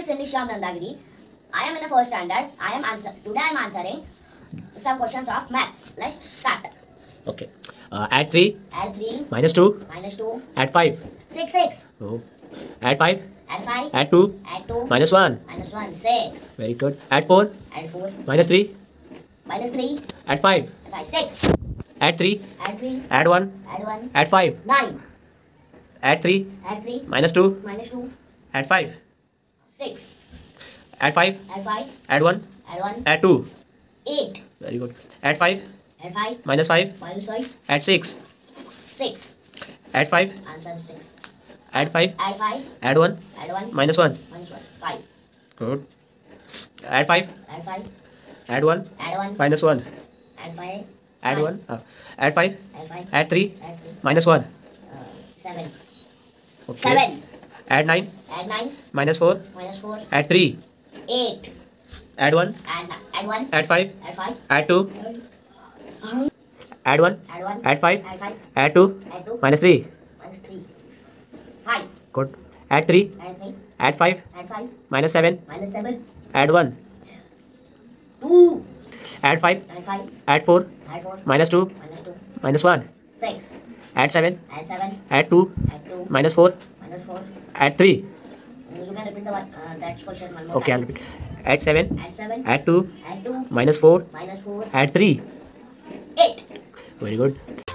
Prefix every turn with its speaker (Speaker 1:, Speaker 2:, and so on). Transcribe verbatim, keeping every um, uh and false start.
Speaker 1: is Shyam Nandagiri. I am in the first standard. I am answer today I am answering some questions of maths. Let's start.
Speaker 2: Okay. Uh, add three.
Speaker 1: Add three.
Speaker 2: Minus two.
Speaker 1: Minus two.
Speaker 2: Add five.
Speaker 1: six, six.
Speaker 2: Oh. Add five.
Speaker 1: Add five.
Speaker 2: Add two.
Speaker 1: Add two.
Speaker 2: Minus one.
Speaker 1: Minus one. six.
Speaker 2: Very good. Add four.
Speaker 1: Add four.
Speaker 2: Minus three.
Speaker 1: Minus three.
Speaker 2: Add five.
Speaker 1: Add five. six.
Speaker 2: Add three.
Speaker 1: Add three.
Speaker 2: Add one.
Speaker 1: Add one.
Speaker 2: Add five.
Speaker 1: nine.
Speaker 2: Add three.
Speaker 1: Add three.
Speaker 2: Minus two.
Speaker 1: Minus two.
Speaker 2: Add five.
Speaker 1: six.
Speaker 2: Add five.
Speaker 1: Add five.
Speaker 2: Add one.
Speaker 1: Add one.
Speaker 2: Add two.
Speaker 1: eight.
Speaker 2: Very good. Add five.
Speaker 1: Add five.
Speaker 2: Minus five.
Speaker 1: Minus five.
Speaker 2: Add six.
Speaker 1: six.
Speaker 2: Add five.
Speaker 1: Answer is six.
Speaker 2: Add five.
Speaker 1: Add five.
Speaker 2: Add one.
Speaker 1: Add one.
Speaker 2: Minus one.
Speaker 1: Minus one. five.
Speaker 2: Good. Add five.
Speaker 1: Add five.
Speaker 2: Add one.
Speaker 1: Add one.
Speaker 2: Minus one.
Speaker 1: Add five.
Speaker 2: Add
Speaker 1: five.
Speaker 2: one. Uh, add five.
Speaker 1: Add five.
Speaker 2: Add three.
Speaker 1: Add three.
Speaker 2: Minus one.
Speaker 1: Uh, seven.
Speaker 2: Okay.
Speaker 1: Seven.
Speaker 2: Add nine.
Speaker 1: Add nine.
Speaker 2: Minus four.
Speaker 1: Minus four.
Speaker 2: Add three.
Speaker 1: Eight.
Speaker 2: Add one.
Speaker 1: Add add one.
Speaker 2: Add five.
Speaker 1: Add five.
Speaker 2: Add two. Add one.
Speaker 1: Add one.
Speaker 2: Add five.
Speaker 1: Add five.
Speaker 2: Add two.
Speaker 1: Add two.
Speaker 2: Minus three.
Speaker 1: Minus three. Five.
Speaker 2: Good. Add three.
Speaker 1: Add three.
Speaker 2: Add five.
Speaker 1: Add five.
Speaker 2: Minus seven.
Speaker 1: Minus seven.
Speaker 2: Add one.
Speaker 1: Two.
Speaker 2: Add five.
Speaker 1: Add five.
Speaker 2: Add four.
Speaker 1: Add four.
Speaker 2: Minus two.
Speaker 1: Minus two.
Speaker 2: Minus one.
Speaker 1: Six.
Speaker 2: Add seven.
Speaker 1: Add seven.
Speaker 2: Add two.
Speaker 1: Add two.
Speaker 2: Minus four.
Speaker 1: Minus four.
Speaker 2: Add three.
Speaker 1: You can repeat the one. Uh, that's question one more
Speaker 2: Okay, I'll
Speaker 1: time.
Speaker 2: repeat. Add seven.
Speaker 1: Add seven.
Speaker 2: Add two.
Speaker 1: Add two.
Speaker 2: Minus four.
Speaker 1: Minus four.
Speaker 2: Add three.
Speaker 1: Eight.
Speaker 2: Very good.